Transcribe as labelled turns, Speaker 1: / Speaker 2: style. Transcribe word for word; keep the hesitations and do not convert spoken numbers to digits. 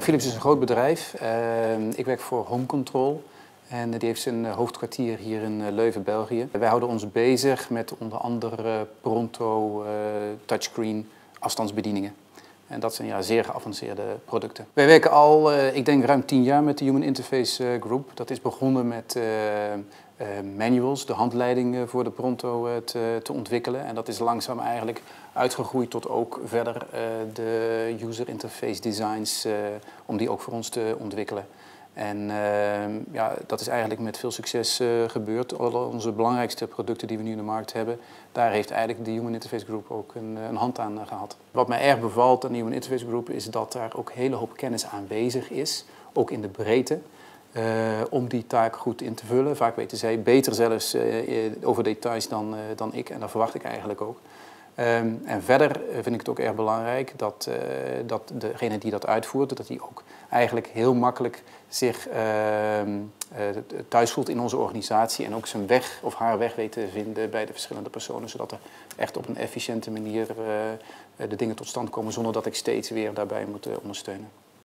Speaker 1: Philips is een groot bedrijf. Uh, ik werk voor Home Control. En die heeft zijn hoofdkwartier hier in Leuven, België. Wij houden ons bezig met onder andere Pronto, uh, touchscreen, afstandsbedieningen. En dat zijn ja, zeer geavanceerde producten. Wij werken al, uh, ik denk, ruim tien jaar met de Human Interface uh, Group. Dat is begonnen met uh, uh, manuals, de handleiding voor de Pronto uh, te, te ontwikkelen. En dat is langzaam eigenlijk uitgegroeid tot ook verder uh, de user interface designs, uh, om die ook voor ons te ontwikkelen. En uh, ja, dat is eigenlijk met veel succes uh, gebeurd. Alle onze belangrijkste producten die we nu in de markt hebben, daar heeft eigenlijk de Human Interface Group ook een, een hand aan uh, gehad. Wat mij erg bevalt aan de Human Interface Group is dat daar ook een hele hoop kennis aanwezig is, ook in de breedte, uh, om die taak goed in te vullen. Vaak weten zij beter zelfs uh, over details dan, uh, dan ik en dat verwacht ik eigenlijk ook. Um, en verder vind ik het ook erg belangrijk dat, uh, dat degene die dat uitvoert, dat die ook eigenlijk heel makkelijk zich uh, uh, thuis voelt in onze organisatie en ook zijn weg of haar weg weet te vinden bij de verschillende personen, zodat er echt op een efficiënte manier uh, de dingen tot stand komen zonder dat ik steeds weer daarbij moet uh, ondersteunen.